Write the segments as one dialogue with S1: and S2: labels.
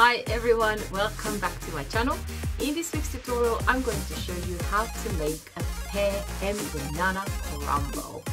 S1: Hi everyone, welcome back to my channel. In this week's tutorial I'm going to show you how to make a pear and banana crumble.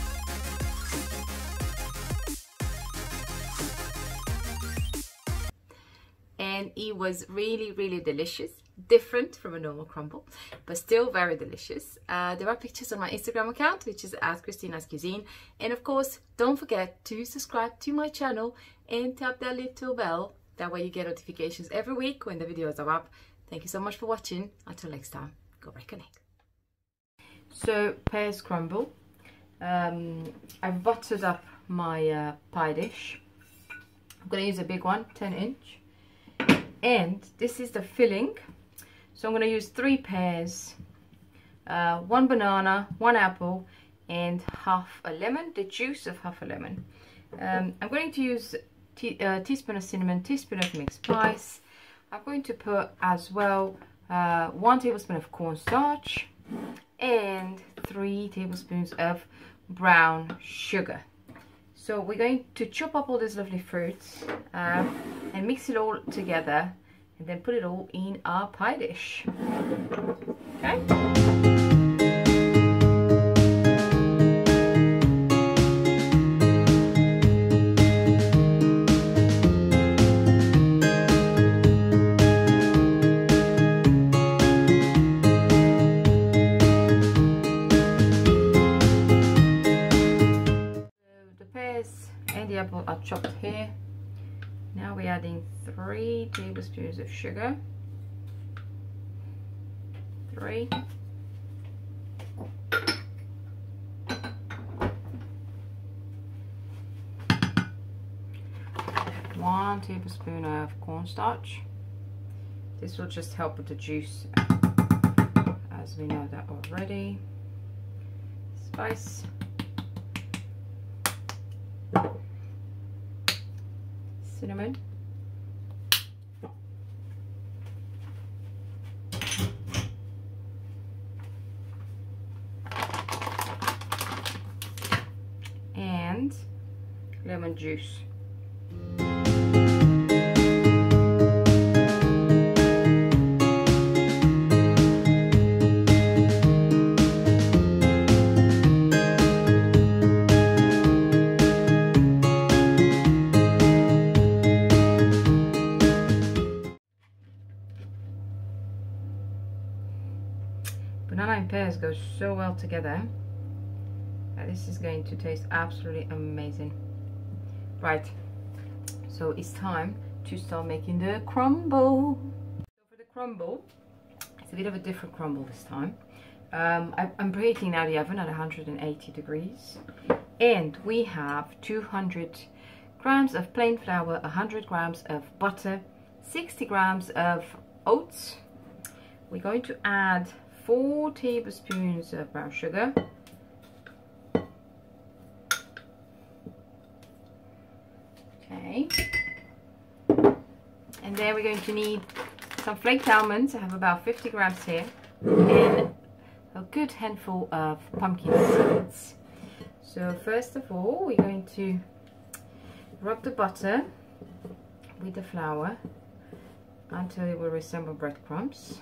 S1: And it was really delicious, different from a normal crumble, but still very delicious. There are pictures on my Instagram account, which is @ChristinaSCuisine, and of course don't forget to subscribe to my channel and tap that little bell. That way you get notifications every week when the videos are up. Thank you so much for watching. Until next time, go reconnect. So pears crumble. I've buttered up my pie dish. I'm going to use a big one, 10-inch. And this is the filling. So I'm going to use 3 pears, 1 banana, 1 apple, and half a lemon, the juice of half a lemon. I'm going to use a teaspoon of cinnamon, teaspoon of mixed spice. I'm going to put as well 1 tablespoon of cornstarch and 3 tablespoons of brown sugar. So we're going to chop up all these lovely fruits and mix it all together and then put it all in our pie dish. Okay? And the apple are chopped here. Now we're adding 3 tablespoons of sugar. 3. One tablespoon of cornstarch. This will just help with the juice, as we know that already. Spice. Cinnamon, and lemon juice. Banana and pears go so well together that this is going to taste absolutely amazing. Right, so it's time to start making the crumble. So for the crumble, it's a bit of a different crumble this time. I'm preheating now the oven at 180 degrees, and we have 200 grams of plain flour, 100 grams of butter, 60 grams of oats. We're going to add 4 tablespoons of brown sugar, okay, and then we're going to need some flaked almonds. I have about 50 grams here, and a good handful of pumpkin seeds. So first of all, we're going to rub the butter with the flour until it will resemble breadcrumbs.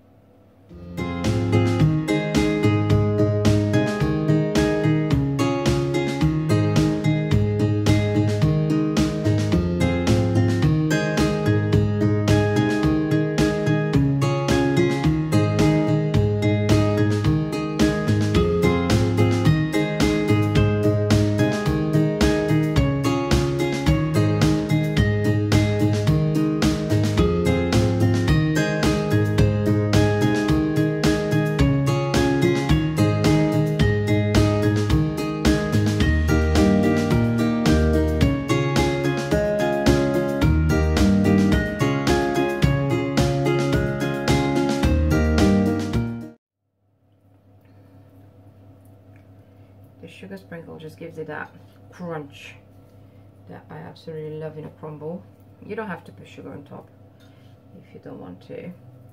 S1: The sugar sprinkle just gives it that crunch that I absolutely love in a crumble. You don't have to put sugar on top if you don't want to.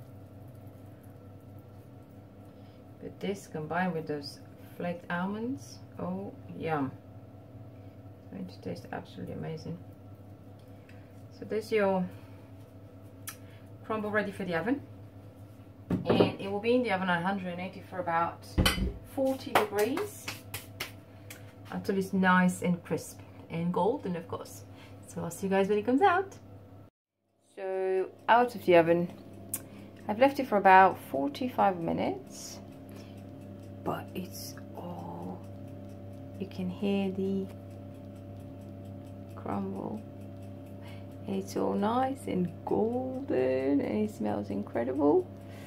S1: But this combined with those flaked almonds, oh yum. It's going to taste absolutely amazing. So there's your crumble ready for the oven, and it will be in the oven at 180 for about 40 degrees until it's nice and crisp and golden, of course. So I'll see you guys when it comes out. So out of the oven, I've left it for about 45 minutes, but it's all, you can hear the crumble. It's all nice and golden and it smells incredible.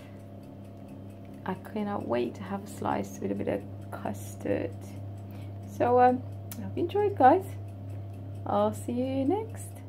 S1: I cannot wait to have a slice with a bit of custard. So I hope you enjoyed, guys. I'll see you next.